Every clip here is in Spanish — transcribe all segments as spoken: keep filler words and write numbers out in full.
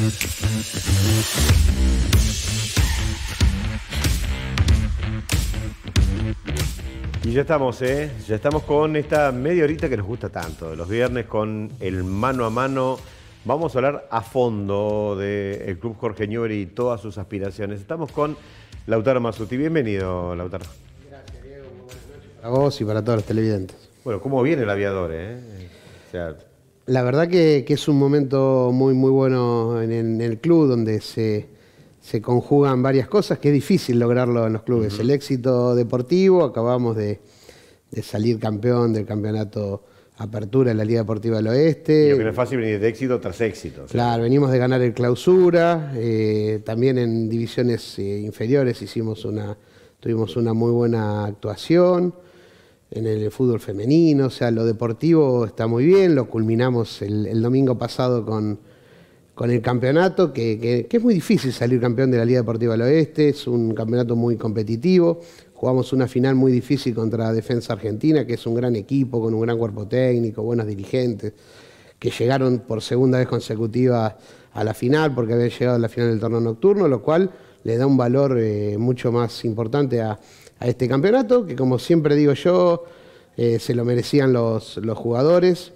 Y ya estamos, ¿eh? Ya estamos con esta media horita que nos gusta tanto, de los viernes, con el mano a mano. Vamos a hablar a fondo del Club Jorge Newbery y todas sus aspiraciones. Estamos con Lautaro Mazzuti. Bienvenido, Lautaro. Gracias, Diego. Muy buenas noches para vos y para todos los televidentes. Bueno, ¿cómo viene el aviador, eh? O sea... La verdad que, que es un momento muy, muy bueno en el, en el club, donde se, se conjugan varias cosas, que es difícil lograrlo en los clubes. Uh-huh. El éxito deportivo, acabamos de, de salir campeón del campeonato Apertura de la Liga Deportiva del Oeste. Y lo que no es fácil venir de éxito tras éxito. ¿Sí? Claro, venimos de ganar el Clausura, eh, también en divisiones eh, inferiores hicimos una, tuvimos una muy buena actuación. En el fútbol femenino, o sea, lo deportivo está muy bien, lo culminamos el, el domingo pasado con, con el campeonato, que, que, que es muy difícil salir campeón de la Liga Deportiva del Oeste, es un campeonato muy competitivo, jugamos una final muy difícil contra Defensa Argentina, que es un gran equipo, con un gran cuerpo técnico, buenos dirigentes, que llegaron por segunda vez consecutiva a la final, porque habían llegado a la final del torneo nocturno, lo cual le da un valor eh, mucho más importante a a este campeonato, que como siempre digo yo, eh, se lo merecían los, los jugadores,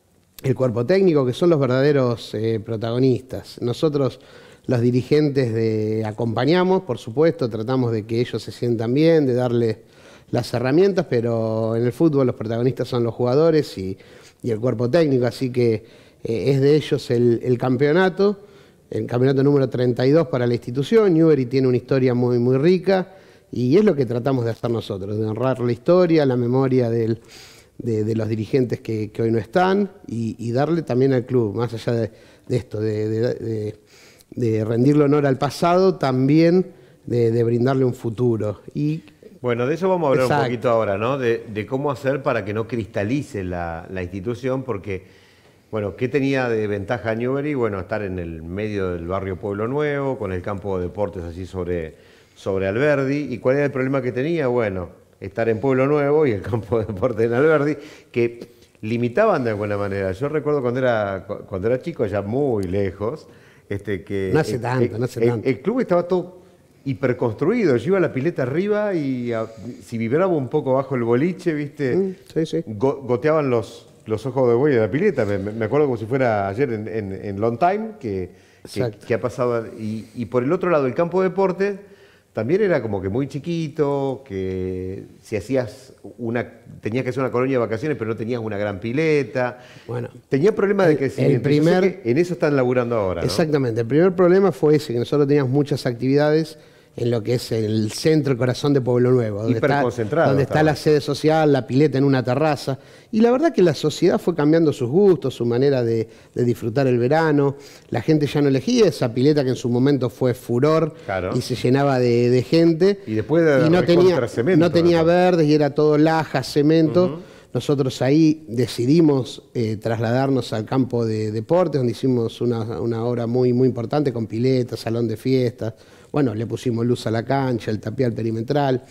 el cuerpo técnico, que son los verdaderos eh, protagonistas. Nosotros, los dirigentes, de, acompañamos, por supuesto, tratamos de que ellos se sientan bien, de darles las herramientas, pero en el fútbol los protagonistas son los jugadores y, y el cuerpo técnico, así que eh, es de ellos el, el campeonato, el campeonato número treinta y dos para la institución. Newbery tiene una historia muy, muy rica, y es lo que tratamos de hacer nosotros, de honrar la historia, la memoria del, de, de los dirigentes que, que hoy no están y, y darle también al club, más allá de, de esto, de, de, de, de rendirle honor al pasado, también de, de brindarle un futuro. Y, bueno, de eso vamos a hablar exacto. un poquito ahora, ¿no? De, de cómo hacer para que no cristalice la, la institución, porque, bueno, ¿qué tenía de ventaja Newbery? Bueno, estar en el medio del barrio Pueblo Nuevo, con el campo de deportes así sobre... sobre Alberdi. ¿Y cuál era el problema que tenía? Bueno, estar en Pueblo Nuevo y el campo de deporte en Alberdi, que limitaban de alguna manera. Yo recuerdo cuando era, cuando era chico, ya muy lejos, este, que no hace el, tanto, el, no hace el, tanto. El club estaba todo hiperconstruido. Yo iba a la pileta arriba y a, si vibraba un poco bajo el boliche, ¿viste? Mm, sí, sí. Go, goteaban los, los ojos de buey de la pileta. Me, me acuerdo como si fuera ayer en, en, en Long Time, que, que, que ha pasado. Y, y por el otro lado, el campo de deporte también era como que muy chiquito, que si hacías una, tenías que hacer una colonia de vacaciones, pero no tenías una gran pileta. Bueno, tenía problemas de crecimiento. El primer, Yo sé que en eso están laburando ahora, ¿no? Exactamente. El primer problema fue ese, que nosotros teníamos muchas actividades en lo que es el centro, el corazón de Pueblo Nuevo, donde está, donde está la sede social, la pileta en una terraza. Y la verdad que la sociedad fue cambiando sus gustos, su manera de, de disfrutar el verano. La gente ya no elegía esa pileta que en su momento fue furor, claro, y se llenaba de, de gente. Y después de y no tenía, cemento, no tenía verdes y era todo laja, cemento. Uh-huh. Nosotros ahí decidimos eh, trasladarnos al campo de deportes, donde hicimos una, una obra muy, muy importante con piletas, salón de fiestas. Bueno, le pusimos luz a la cancha, el tapial perimetral.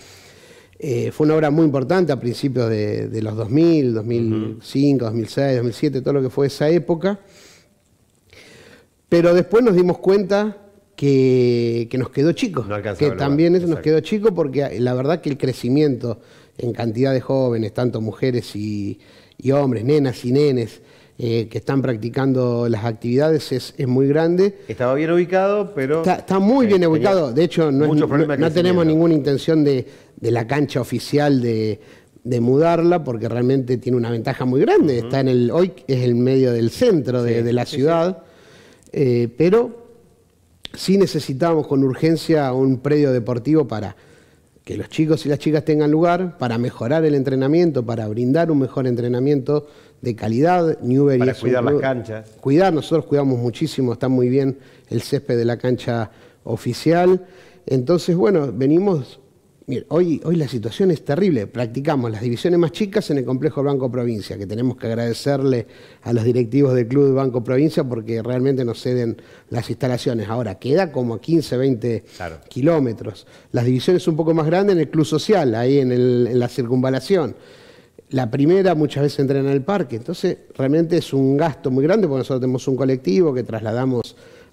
Eh, fue una obra muy importante a principios de, de los dos mil, dos mil cinco, uh-huh. dos mil seis, dos mil siete, todo lo que fue esa época. Pero después nos dimos cuenta que, que nos quedó chico. No que también eso nos quedó chico, porque la verdad que el crecimiento en cantidad de jóvenes, tanto mujeres y, y hombres, nenas y nenes, Eh, que están practicando las actividades es, es muy grande. Estaba bien ubicado, pero... Está, está muy bien ubicado, de hecho no, es, no, no tenemos ninguna intención de, de la cancha oficial de, de mudarla, porque realmente tiene una ventaja muy grande. Uh-huh. Está en el, hoy es el medio del centro de, sí, de la sí, ciudad, sí. Eh, pero sí necesitábamos con urgencia un predio deportivo para que los chicos y las chicas tengan lugar, para mejorar el entrenamiento, para brindar un mejor entrenamiento de calidad. Newbery para es cuidar un, las canchas. Cuidar, nosotros cuidamos muchísimo, está muy bien el césped de la cancha oficial. Entonces, bueno, venimos... Mira, hoy, hoy la situación es terrible. Practicamos las divisiones más chicas en el complejo Banco Provincia, que tenemos que agradecerle a los directivos del club de Banco Provincia porque realmente nos ceden las instalaciones. Ahora, queda como a quince, veinte claro. kilómetros. Las divisiones un poco más grandes en el club social, ahí en, el, en la circunvalación. La primera muchas veces entrena en el parque, entonces realmente es un gasto muy grande porque nosotros tenemos un colectivo que trasladamos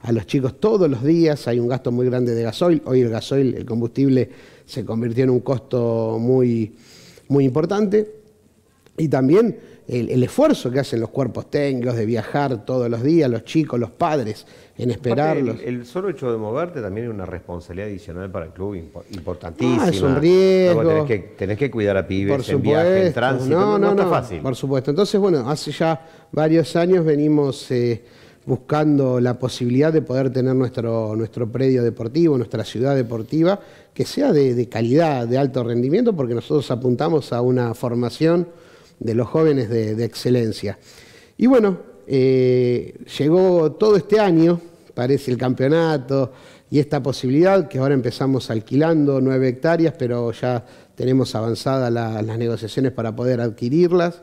a los chicos todos los días. Hay un gasto muy grande de gasoil. Hoy el gasoil, el combustible, se convirtió en un costo muy, muy importante. Y también el, el esfuerzo que hacen los cuerpos técnicos de viajar todos los días, los chicos, los padres, en esperarlos. El, el solo hecho de moverte también es una responsabilidad adicional para el club importantísima. Ah, es un riesgo. Tenés que, tenés que cuidar a pibes por en supuesto. viaje, en tránsito, no, no, no, no está fácil. Por supuesto. Entonces, bueno, hace ya varios años venimos eh, buscando la posibilidad de poder tener nuestro, nuestro predio deportivo, nuestra ciudad deportiva, que sea de, de calidad, de alto rendimiento, porque nosotros apuntamos a una formación de los jóvenes de, de excelencia. Y bueno, eh, llegó todo este año, parece el campeonato, y esta posibilidad que ahora empezamos alquilando nueve hectáreas, pero ya tenemos avanzadas la, las negociaciones para poder adquirirlas,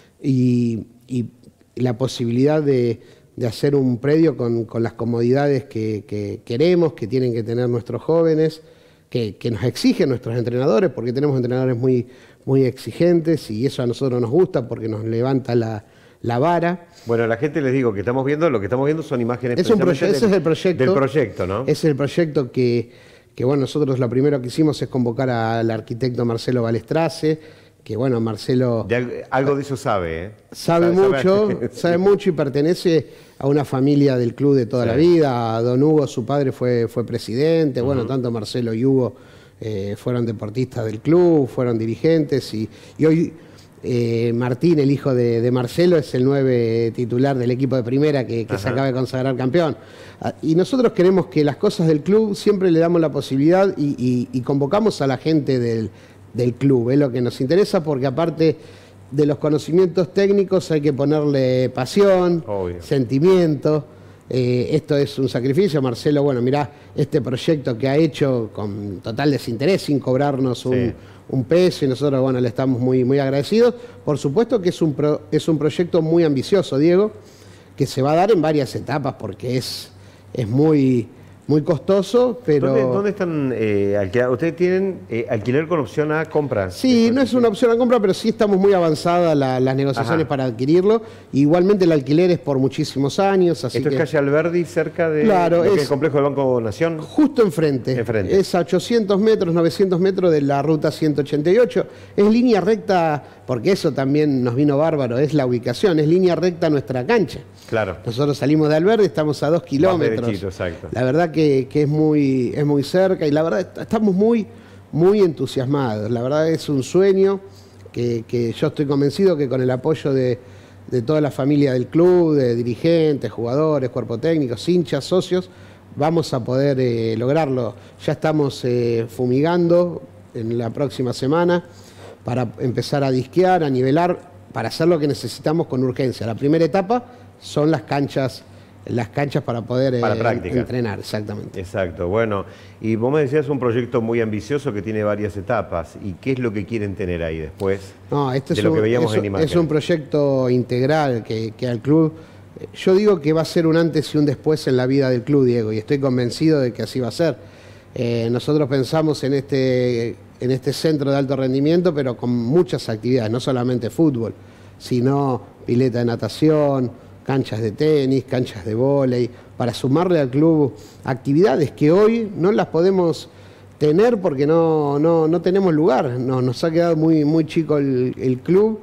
y, y la posibilidad de, de hacer un predio con, con las comodidades que, que queremos, que tienen que tener nuestros jóvenes, que, que nos exigen nuestros entrenadores, porque tenemos entrenadores muy, muy exigentes y eso a nosotros nos gusta porque nos levanta la, la vara. Bueno, a la gente les digo que estamos viendo, lo que estamos viendo son imágenes es un proye del, ese es el proyecto, del proyecto, ¿no? Ese es el proyecto que, que, bueno, nosotros lo primero que hicimos es convocar al arquitecto Marcelo Balestrace, que bueno, Marcelo... De, algo de eso sabe, ¿eh? Sabe, sabe mucho, sabe, sabe mucho y pertenece a una familia del club de toda sí. la vida. Don Hugo, su padre, fue, fue presidente. Uh-huh. Bueno, tanto Marcelo y Hugo eh, fueron deportistas del club, fueron dirigentes. Y, y hoy eh, Martín, el hijo de, de Marcelo, es el nueve titular del equipo de primera que, que se acaba de consagrar campeón. Y nosotros queremos que las cosas del club siempre le damos la posibilidad y, y, y convocamos a la gente del del club, es lo que nos interesa, porque aparte de los conocimientos técnicos hay que ponerle pasión, obvio, sentimiento. Eh, esto es un sacrificio. Marcelo, bueno, mirá este proyecto que ha hecho con total desinterés, sin cobrarnos un, sí. un peso, y nosotros, bueno, le estamos muy, muy agradecidos. Por supuesto que es un, pro, es un proyecto muy ambicioso, Diego, que se va a dar en varias etapas, porque es, es muy... muy costoso, pero... ¿Dónde, dónde están eh, alquilados? ¿Ustedes tienen eh, alquiler con opción a compra? Sí, no es una opción a compra, pero sí estamos muy avanzadas la, las negociaciones Ajá. para adquirirlo. Igualmente el alquiler es por muchísimos años, así Esto que... es calle Alberdi, cerca de claro, lo que es, es el complejo del Banco Nación. Justo enfrente. enfrente. Es a ochocientos metros, novecientos metros de la ruta ciento ochenta y ocho. Es línea recta, porque eso también nos vino bárbaro, es la ubicación, es línea recta a nuestra cancha. Claro. Nosotros salimos de Alberdi, estamos a dos kilómetros. Derechito, exacto. La verdad que, que es, muy, es muy cerca y la verdad estamos muy, muy entusiasmados. La verdad es un sueño que, que yo estoy convencido que con el apoyo de, de toda la familia del club, de dirigentes, jugadores, cuerpo técnico, hinchas, socios, vamos a poder eh, lograrlo. Ya estamos eh, fumigando en la próxima semana para empezar a disquear, a nivelar, para hacer lo que necesitamos con urgencia. La primera etapa son las canchas, las canchas para poder para eh, entrenar, exactamente. Exacto, bueno, y vos me decías un proyecto muy ambicioso que tiene varias etapas. ¿Y qué es lo que quieren tener ahí después no, este de es lo un, que veíamos es, en imagen? Es un proyecto integral que, que al club, yo digo que va a ser un antes y un después en la vida del club, Diego, y estoy convencido de que así va a ser. Eh, nosotros pensamos en este, en este centro de alto rendimiento, pero con muchas actividades, no solamente fútbol, sino pileta de natación, canchas de tenis, canchas de vóley, para sumarle al club actividades que hoy no las podemos tener porque no, no, no tenemos lugar. No, nos ha quedado muy, muy chico el, el club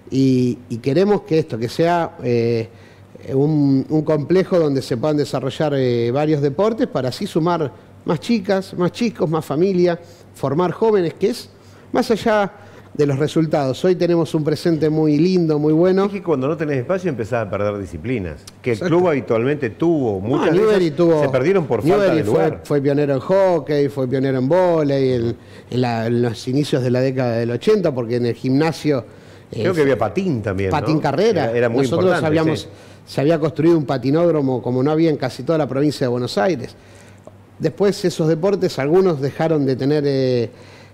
y, y queremos que esto, que sea eh, un, un complejo donde se puedan desarrollar eh, varios deportes para así sumar más chicas, más chicos, más familia, formar jóvenes, que es más allá de los resultados. Hoy tenemos un presente muy lindo, muy bueno. Es que cuando no tenés espacio empezás a perder disciplinas. Que Exacto. El club habitualmente tuvo, muchas no, de ellas tuvo, se perdieron por Newbery falta de lugar. Fue, fue pionero en hockey, fue pionero en vóley, en, en, la, en los inicios de la década del ochenta, porque en el gimnasio... Creo eh, que había patín también, Patín ¿no? carrera. Era, era muy Nosotros importante, habíamos, sí. se había construido un patinódromo como no había en casi toda la provincia de Buenos Aires. Después esos deportes, algunos dejaron de tener... Eh,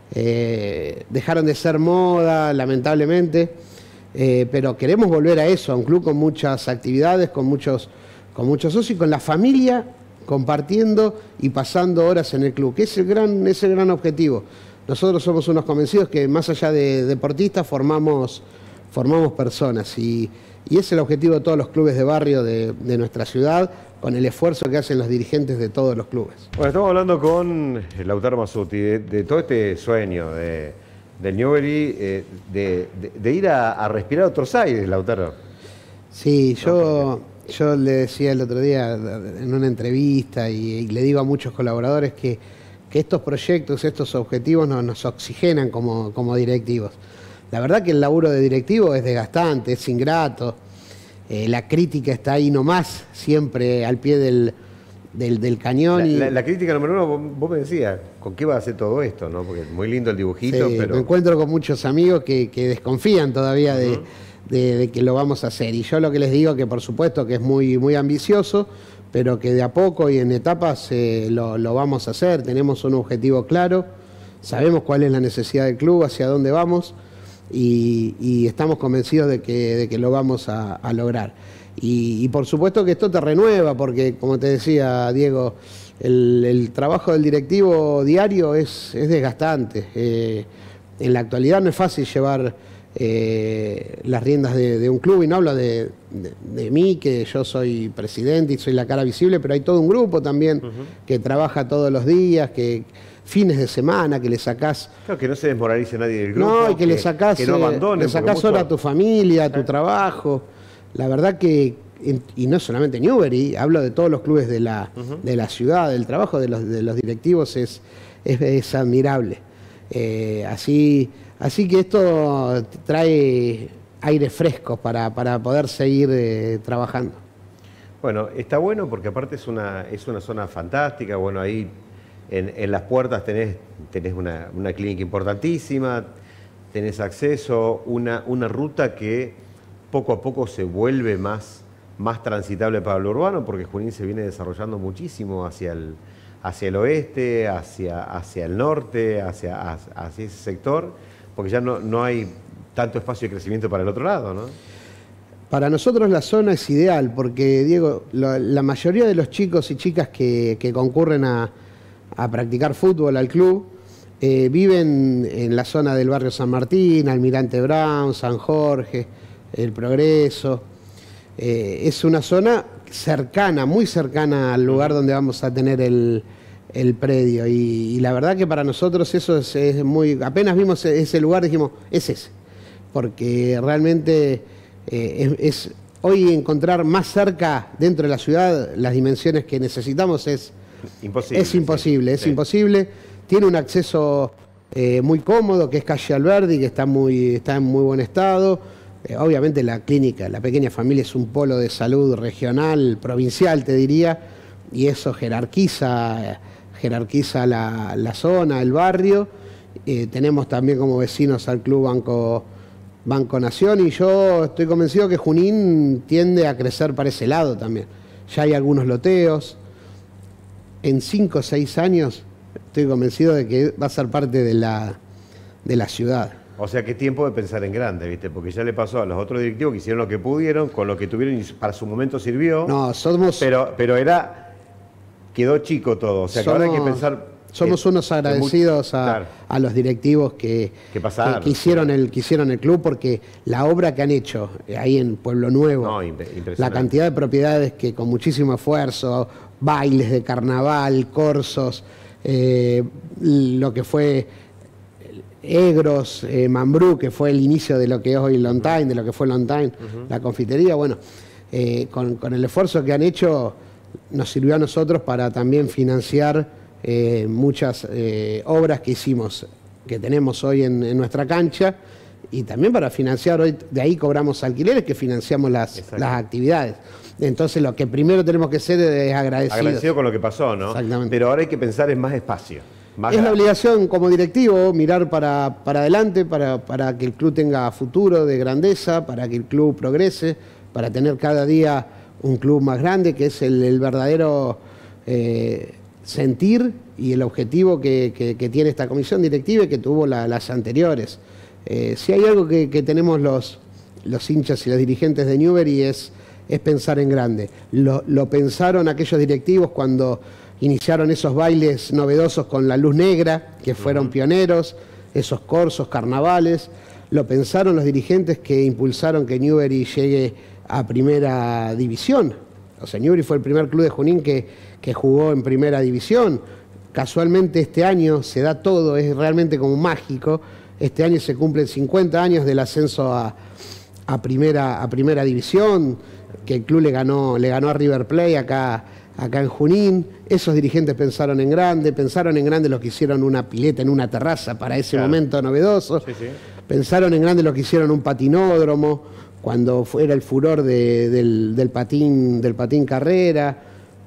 Eh, dejaron de ser moda, lamentablemente, eh, pero queremos volver a eso, a un club con muchas actividades, con muchos, con muchos socios y con la familia compartiendo y pasando horas en el club, que es el gran, es el gran objetivo. Nosotros somos unos convencidos que más allá de deportistas formamos, formamos personas y, y es el objetivo de todos los clubes de barrio de, de nuestra ciudad, con el esfuerzo que hacen los dirigentes de todos los clubes. Bueno, estamos hablando con Lautaro Mazzutti de, de todo este sueño de, del Newbery, eh, de, de, de ir a, a respirar otros aires, Lautaro. Sí, yo, yo le decía el otro día en una entrevista y, y le digo a muchos colaboradores que, que estos proyectos, estos objetivos nos, nos oxigenan como, como directivos. La verdad que el laburo de directivo es desgastante, es ingrato. Eh, la crítica está ahí nomás, siempre al pie del, del, del cañón. La, y... la, la crítica número uno, vos, vos me decías, ¿con qué va a hacer todo esto? ¿No? Porque es muy lindo el dibujito, sí, pero... me encuentro con muchos amigos que, que desconfían todavía de, uh-huh. de, de que lo vamos a hacer. Y yo lo que les digo que por supuesto que es muy, muy ambicioso, pero que de a poco y en etapas eh, lo, lo vamos a hacer. Tenemos un objetivo claro, sabemos cuál es la necesidad del club, hacia dónde vamos. Y, y estamos convencidos de que, de que lo vamos a, a lograr. Y, y por supuesto que esto te renueva, porque como te decía Diego, el, el trabajo del directivo diario es, es desgastante. Eh, en la actualidad no es fácil llevar eh, las riendas de, de un club, y no hablo de, de, de mí, que yo soy presidente y soy la cara visible, pero hay todo un grupo también uh-huh. que trabaja todos los días, que fines de semana, que le sacás... Claro, que no se desmoralice nadie del grupo. No, y que, que le sacás, que no abandonen, le sacás hora mucho... a tu familia, a tu trabajo. La verdad que, y no solamente Newbery, hablo de todos los clubes de la, uh-huh. de la ciudad, el trabajo de los, de los directivos es, es, es admirable. Eh, así, así que esto trae aire fresco para, para poder seguir eh, trabajando. Bueno, está bueno porque aparte es una, es una zona fantástica, bueno, ahí... En, en las puertas tenés, tenés una, una clínica importantísima, tenés acceso, una, una ruta que poco a poco se vuelve más, más transitable para lo urbano, porque Junín se viene desarrollando muchísimo hacia el, hacia el oeste, hacia, hacia el norte, hacia, hacia ese sector, porque ya no, no hay tanto espacio de crecimiento para el otro lado, ¿no? Para nosotros la zona es ideal, porque, Diego, la, la mayoría de los chicos y chicas que, que concurren a a practicar fútbol al club, eh, viven en la zona del barrio San Martín, Almirante Brown, San Jorge, El Progreso. Eh, es una zona cercana, muy cercana al lugar donde vamos a tener el, el predio. Y, y la verdad que para nosotros eso es, es muy... Apenas vimos ese lugar dijimos, es ese. Porque realmente eh, es, es hoy encontrar más cerca dentro de la ciudad las dimensiones que necesitamos es... Imposible. Es imposible, sí. es sí. imposible. Tiene un acceso eh, muy cómodo, que es calle Alberdi, que está, muy, está en muy buen estado. Eh, obviamente la clínica, la pequeña familia es un polo de salud regional, provincial te diría, y eso jerarquiza, jerarquiza la, la zona, el barrio. Eh, tenemos también como vecinos al Club Banco, Banco Nación, y yo estoy convencido que Junín tiende a crecer para ese lado también. Ya hay algunos loteos. En cinco o seis años estoy convencido de que va a ser parte de la, de la ciudad. O sea, que tiempo de pensar en grande, ¿viste? Porque ya le pasó a los otros directivos que hicieron lo que pudieron, con lo que tuvieron y para su momento sirvió. No, somos... Pero, pero era... quedó chico todo. O sea, que somos, ahora hay que pensar... Somos que, unos agradecidos a, claro. a los directivos que, que, pasaron, que, que, hicieron el, que hicieron el club, porque la obra que han hecho ahí en Pueblo Nuevo, no, la cantidad de propiedades que con muchísimo esfuerzo, bailes de carnaval, corsos, eh, lo que fue Egros, eh, Mambrú, que fue el inicio de lo que es hoy Longtime, de lo que fue Longtime, uh-huh. la confitería, bueno, eh, con, con el esfuerzo que han hecho nos sirvió a nosotros para también financiar eh, muchas eh, obras que hicimos, que tenemos hoy en, en nuestra cancha, y también para financiar hoy, de ahí cobramos alquileres que financiamos las, las actividades. Entonces lo que primero tenemos que ser es agradecidos. Agradecido con lo que pasó, ¿no? Exactamente. Pero ahora hay que pensar en más espacio. Más es la obligación como directivo mirar para, para adelante, para, para que el club tenga futuro de grandeza, para que el club progrese, para tener cada día un club más grande, que es el, el verdadero eh, sentir y el objetivo que, que, que tiene esta comisión directiva y que tuvo la, las anteriores. Eh, si hay algo que, que tenemos los, los hinchas y los dirigentes de Newbery es, es pensar en grande. Lo, lo pensaron aquellos directivos cuando iniciaron esos bailes novedosos con la luz negra, que fueron uh-huh. pioneros, esos corsos, carnavales. lo pensaron los dirigentes que impulsaron que Newbery llegue a primera división. O sea, Newbery fue el primer club de Junín que, que jugó en primera división. Casualmente este año se da todo, es realmente como mágico. Este año se cumplen cincuenta años del ascenso a, a, primera, a primera división, que el club le ganó, le ganó a River Plate acá, acá en Junín. Esos dirigentes pensaron en grande, pensaron en grande los que hicieron una pileta en una terraza para ese claro. momento novedoso. Sí, sí. Pensaron en grande los que hicieron un patinódromo, cuando era el furor de, del, del, patín, del patín carrera.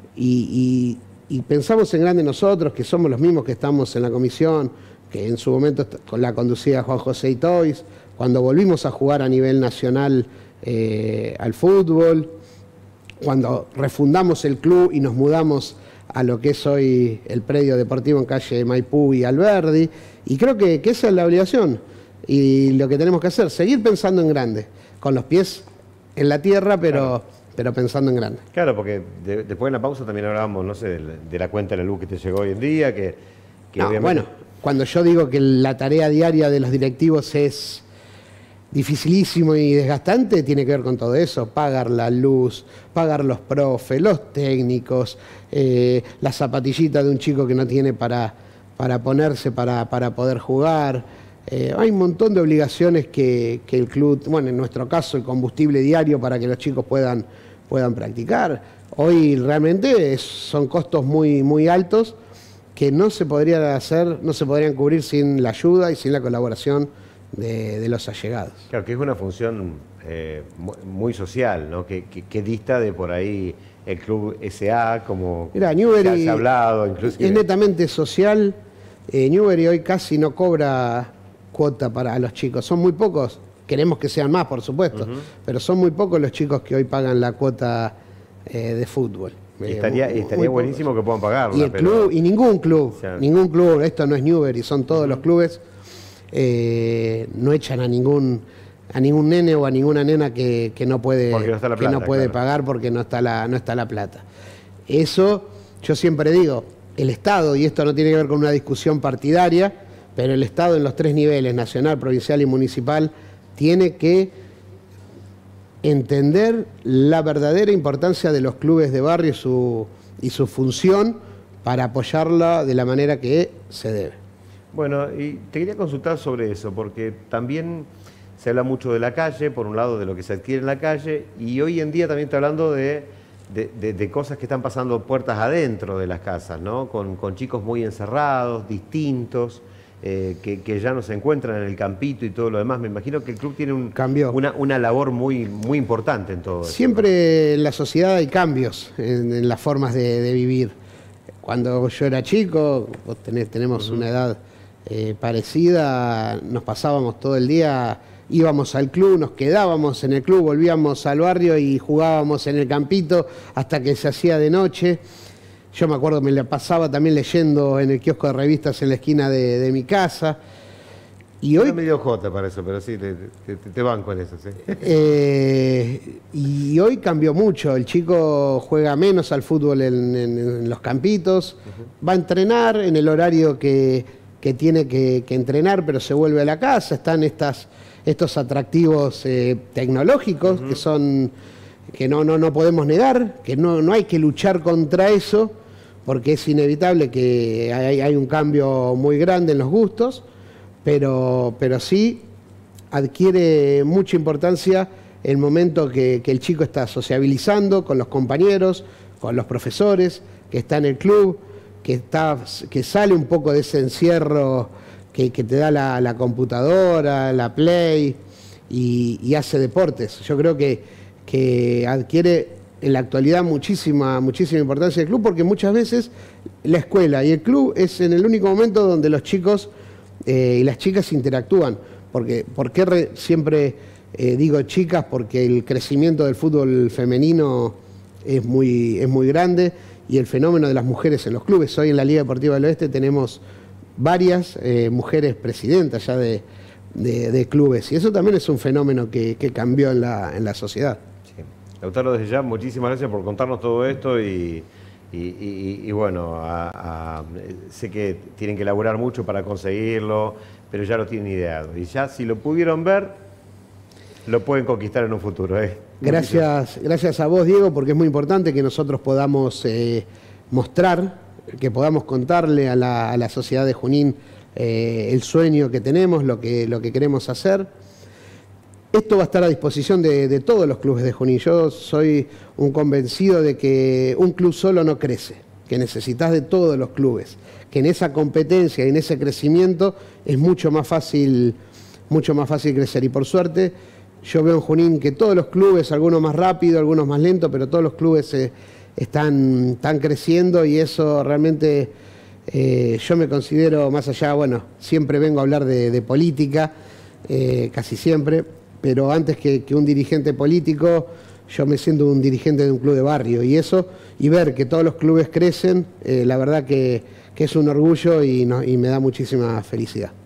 Y, y, y pensamos en grande nosotros, que somos los mismos que estamos en la comisión, que en su momento la conducía Juan José Itois, cuando volvimos a jugar a nivel nacional eh, al fútbol, cuando refundamos el club y nos mudamos a lo que es hoy el predio deportivo en calle Maipú y Alberdi, y creo que, que esa es la obligación y lo que tenemos que hacer, seguir pensando en grande, con los pies en la tierra, pero, claro. pero pensando en grande. Claro, porque de, después en la pausa también hablábamos, no sé, de la, de la cuenta de la luz que te llegó hoy en día, que, que no, obviamente... Bueno, cuando yo digo que la tarea diaria de los directivos es dificilísimo y desgastante, tiene que ver con todo eso, pagar la luz, pagar los profes, los técnicos, eh, la zapatillita de un chico que no tiene para, para ponerse para, para poder jugar. Eh, hay un montón de obligaciones que, que el club, bueno, en nuestro caso el combustible diario para que los chicos puedan, puedan practicar. Hoy realmente es, son costos muy, muy altos que no se podrían hacer, no se podrían cubrir sin la ayuda y sin la colaboración de, de los allegados. Claro, que es una función eh, muy social, ¿no? Que, que, que dista de por ahí el club S A, como Mirá, Newbery se ha hablado, inclusive. Es netamente social. Eh, Newbery hoy casi no cobra cuota para los chicos. Son muy pocos, queremos que sean más, por supuesto, uh-huh. pero son muy pocos los chicos que hoy pagan la cuota eh, de fútbol. Y estaría, muy, estaría muy buenísimo pocos. Que puedan pagarla. Y, el pero... club, y ningún club, o sea, ningún club, esto no es Newbery, son todos uh-huh. los clubes, eh, no echan a ningún a ningún nene o a ninguna nena que, que no puede, no plata, que no puede claro. pagar porque no está, la, no está la plata. Eso, yo siempre digo, el Estado, y esto no tiene que ver con una discusión partidaria, pero el Estado en los tres niveles, nacional, provincial y municipal, tiene que entender la verdadera importancia de los clubes de barrio y su, y su función para apoyarla de la manera que se debe. Bueno, y te quería consultar sobre eso, porque también se habla mucho de la calle, por un lado de lo que se adquiere en la calle, y hoy en día también está hablando de, de, de, de cosas que están pasando puertas adentro de las casas, ¿no? Con, con chicos muy encerrados, distintos, Eh, que, que ya no se encuentran en el campito y todo lo demás. Me imagino que el club tiene un, una, una labor muy, muy importante en todo eso. Siempre en la sociedad hay cambios en, en las formas de, de vivir. Cuando yo era chico, vos tenés, tenemos uh-huh. una edad eh, parecida, nos pasábamos todo el día, íbamos al club, nos quedábamos en el club, volvíamos al barrio y jugábamos en el campito hasta que se hacía de noche. Yo me acuerdo, me la pasaba también leyendo en el kiosco de revistas en la esquina de, de mi casa. Y hoy, no medio jota para eso, pero sí, te, te, te banco en eso, sí. Eh, y hoy cambió mucho. El chico juega menos al fútbol en, en, en los campitos, uh-huh. va a entrenar en el horario que, que tiene que, que entrenar, pero se vuelve a la casa. Están estas, estos atractivos eh, tecnológicos uh-huh. que son que no, no, no podemos negar, que no, no hay que luchar contra eso, porque es inevitable que hay, hay un cambio muy grande en los gustos, pero, pero sí adquiere mucha importancia el momento que, que el chico está sociabilizando con los compañeros, con los profesores, que está en el club, que, está, que sale un poco de ese encierro que, que te da la, la computadora, la Play, y, y hace deportes. Yo creo que, que adquiere en la actualidad muchísima, muchísima importancia el club, porque muchas veces la escuela y el club es en el único momento donde los chicos eh, y las chicas interactúan. Porque, ¿por qué re, siempre eh, digo chicas? Porque el crecimiento del fútbol femenino es muy, es muy grande, y el fenómeno de las mujeres en los clubes. Hoy en la Liga Deportiva del Oeste tenemos varias eh, mujeres presidentas ya de, de, de clubes, y eso también es un fenómeno que, que cambió en la, en la sociedad. Lautaro, desde ya, muchísimas gracias por contarnos todo esto y, y, y, y bueno, a, a, sé que tienen que elaborar mucho para conseguirlo, pero ya lo tienen ideado. Y ya si lo pudieron ver, lo pueden conquistar en un futuro. ¿eh? Gracias, gracias a vos, Diego, porque es muy importante que nosotros podamos eh, mostrar, que podamos contarle a la, a la sociedad de Junín eh, el sueño que tenemos, lo que, lo que queremos hacer. Esto va a estar a disposición de, de todos los clubes de Junín. Yo soy un convencido de que un club solo no crece, que necesitas de todos los clubes, que en esa competencia y en ese crecimiento es mucho más fácil, mucho más fácil crecer. Y por suerte, yo veo en Junín que todos los clubes, algunos más rápido, algunos más lento, pero todos los clubes eh, están, están creciendo, y eso realmente eh, yo me considero, más allá, bueno, siempre vengo a hablar de, de política, eh, casi siempre, pero antes que, que un dirigente político, yo me siento un dirigente de un club de barrio, y eso, y ver que todos los clubes crecen, eh, la verdad que, que es un orgullo y, no, y me da muchísima felicidad.